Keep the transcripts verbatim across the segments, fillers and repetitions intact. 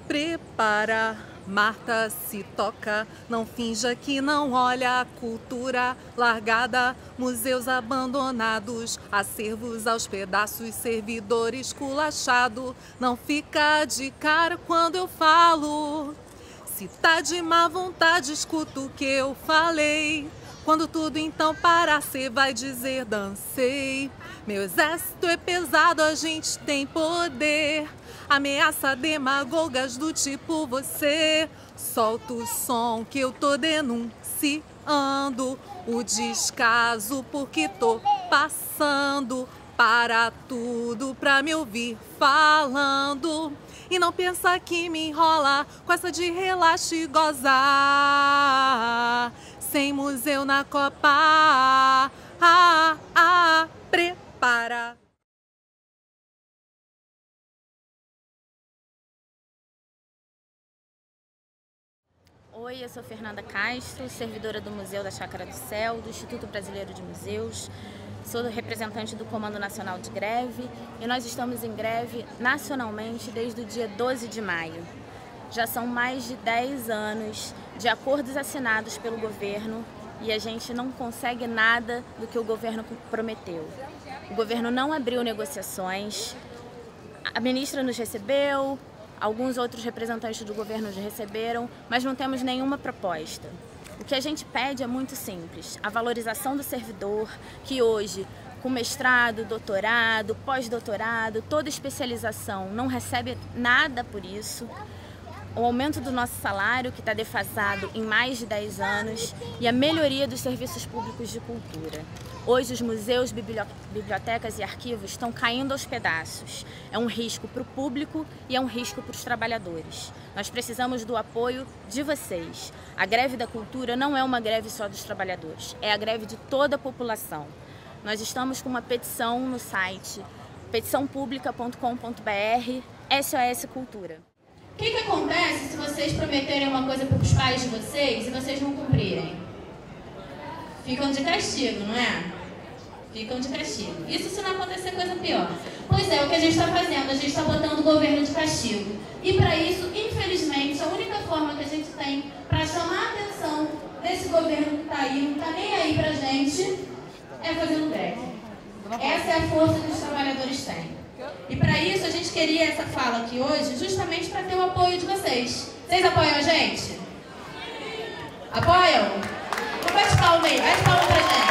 Prepara, Marta se toca, não finja que não olha a cultura largada, museus abandonados, acervos aos pedaços, servidores culachado, não fica de cara quando eu falo. Se tá de má vontade, escuta o que eu falei. Quando tudo então parar, cê vai dizer dancei. Meu exército é pesado, a gente tem poder. Ameaça demagogas do tipo você. Solta o som que eu tô denunciando. O descaso porque tô passando. Para tudo pra me ouvir falando. E não pensa que me enrola com essa de relaxa e gozar. Sem museu na Copa, ah, ah, ah, prepara. Oi, eu sou Fernanda Castro, servidora do Museu da Chácara do Céu, do Instituto Brasileiro de Museus. Sou representante do Comando Nacional de Greve e nós estamos em greve nacionalmente desde o dia doze de maio. Já são mais de dez anos de acordos assinados pelo governo e a gente não consegue nada do que o governo prometeu. O governo não abriu negociações, a ministra nos recebeu, alguns outros representantes do governo nos receberam, mas não temos nenhuma proposta. O que a gente pede é muito simples, a valorização do servidor, que hoje, com mestrado, doutorado, pós-doutorado, toda especialização, não recebe nada por isso. O aumento do nosso salário, que está defasado em mais de dez anos, e a melhoria dos serviços públicos de cultura. Hoje os museus, bibliotecas e arquivos estão caindo aos pedaços. É um risco para o público e é um risco para os trabalhadores. Nós precisamos do apoio de vocês. A greve da cultura não é uma greve só dos trabalhadores, é a greve de toda a população. Nós estamos com uma petição no site petição pública ponto com ponto br, S O S Cultura. O que, que acontece se vocês prometerem uma coisa para os pais de vocês e vocês não cumprirem? Ficam de castigo, não é? Ficam de castigo. Isso se não acontecer coisa pior. Pois é, o que a gente está fazendo, a gente está botando o governo de castigo. E para isso, infelizmente, a única forma que a gente tem para chamar a atenção desse governo que está aí, não está nem aí para a gente, é fazendo greve. Essa é a força que os trabalhadores têm. E para isso a gente queria essa fala aqui hoje justamente para ter o apoio de vocês. Vocês apoiam a gente? Apoiam? Então bate palma aí, bate palma pra gente.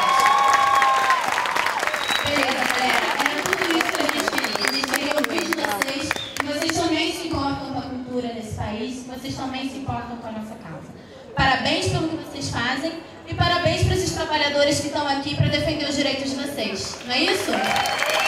Beleza, galera. Era tudo isso que a gente queria. A gente queria ouvir de vocês que vocês também se importam com a cultura nesse país, que vocês também se importam com a nossa causa. Parabéns pelo que vocês fazem e parabéns para esses trabalhadores que estão aqui para defender os direitos de vocês. Não é isso?